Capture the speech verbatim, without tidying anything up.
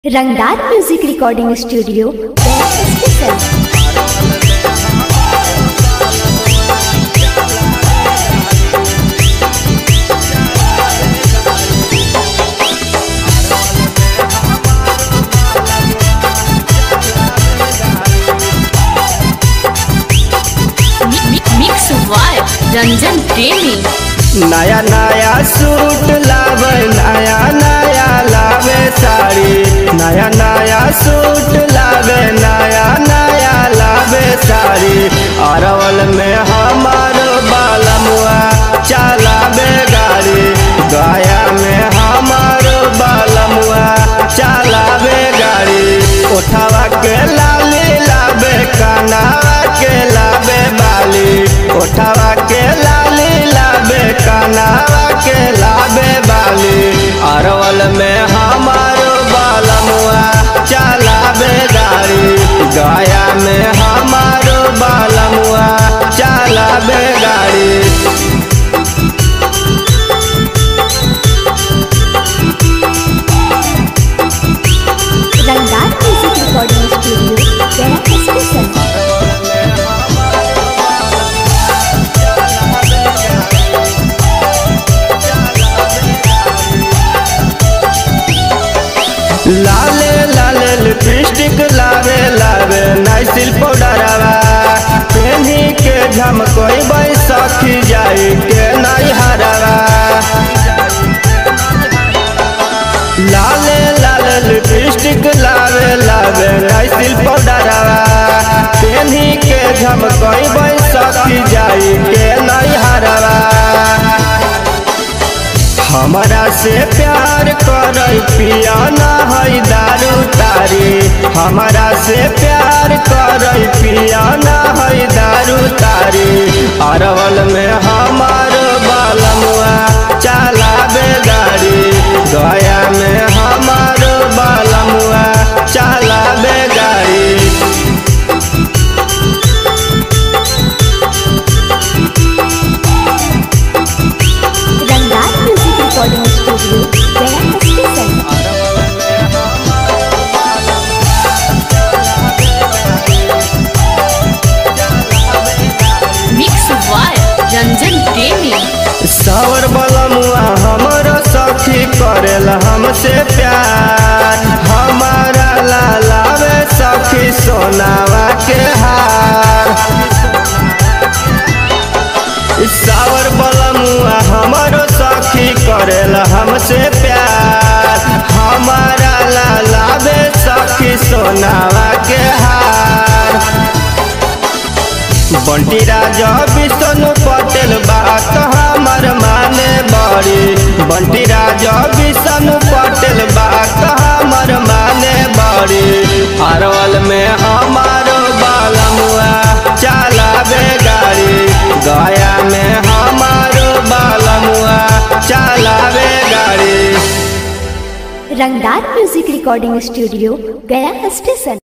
रंगदार music recording studio. Mix vibe Ranjan Premi. नया नया सूट लावे, नया नया लावे साड़ी, नया नया सूट लावे, नया नया लावे साड़ी। अरवल में हमारो बालमुआ चलावे गाड़ी, गया में हमारो बालमुआ चलावे गाड़ी। उठावा के लाली लावे, कानावा के लावे बाली, उठावा के लाली लावे, कानावा के लावे बाली। अरवल में हमारो बालमुआ चलावे गाड़ी, गया में हमारो बालमुआ चलावे गाड़ी। Rangdar music recording studio Gaya station. लाले लाले लिपस्टिक लावे लावे, नाइसिल पाउडरवा पेन्ही के झमकोई बैसाखी जाई के नैहरवा। लाले लाले लिपस्टिक लावे लावे, नाइसिल पाउडरवा पेन्ही के झमकोई बैसाखी जाई के नैहरवा। हमारा से प्यार कर पिया ना है दारू तारी, हमारा से प्यार कर पिया ना है दारू तारी। अरवल में हमारो बालमुआ चलावे गाड़ी, गया में हमारो बालमुआ चलावे गाड़ी। Rangdar music recording studio Gaya station. Mix vibe Ranjan Premi. सावर बलमुआ हमारा सखी करेला हमसे प्यार, हमारा लालावे सखी सोनावा के हार। सावर बलमुआ हमारो सखी करेला हमसे प्यार, हमारा लालावे सखी सोनावा के हार। बंटी राजा विष्णु पटेल बात हमार माने बड़ी, बंटी राजा विष्णु पटेल बात हमार माने बड़ी। अरवल में हमारो बालमुआ चलावे गाड़ी, गया में हमारो बालमुआ चलावे गाड़ी। Rangdar music recording studio Gaya station.